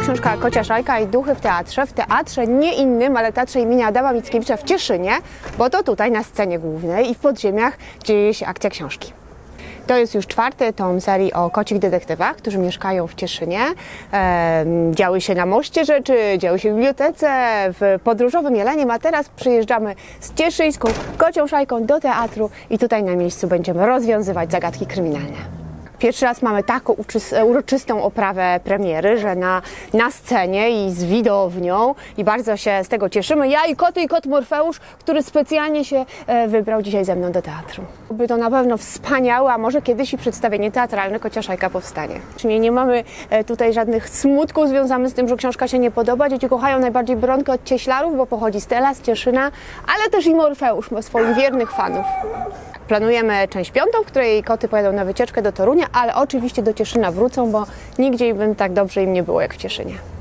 książka Kocia Szajka i Duchy w teatrze nie innym, ale Teatrze imienia Adama Mickiewicza w Cieszynie, bo to tutaj na scenie głównej i w podziemiach dzieje się akcja książki. To jest już 4. tom serii o kocich detektywach, którzy mieszkają w Cieszynie. Działy się na Moście rzeczy, działy się w bibliotece, w podróżowym Jelenim, a teraz przyjeżdżamy z cieszyńską Kocią Szajką do teatru i tutaj na miejscu będziemy rozwiązywać zagadki kryminalne. Pierwszy raz mamy taką uroczystą oprawę premiery, że na scenie i z widownią i bardzo się z tego cieszymy. Ja i kot Morfeusz, który specjalnie się wybrał dzisiaj ze mną do teatru. By to na pewno wspaniałe, a może kiedyś i przedstawienie teatralne Kocia Szajka powstanie. Nie mamy tutaj żadnych smutków związanych z tym, że książka się nie podoba. Dzieci kochają najbardziej Bronkę od Cieślarów, bo pochodzi Stella z Cieszyna, ale też i Morfeusz ma swoich wiernych fanów. Planujemy część 5, w której koty pojadą na wycieczkę do Torunia, ale oczywiście do Cieszyna wrócą, bo nigdzie bym tak dobrze im nie było jak w Cieszynie.